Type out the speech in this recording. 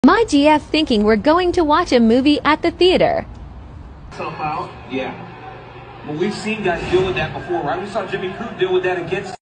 My GF thinking we're going to watch a movie at the theater. Somehow, yeah. Well, we've seen guys deal with that before, right? We saw Jimmy Crute deal with that against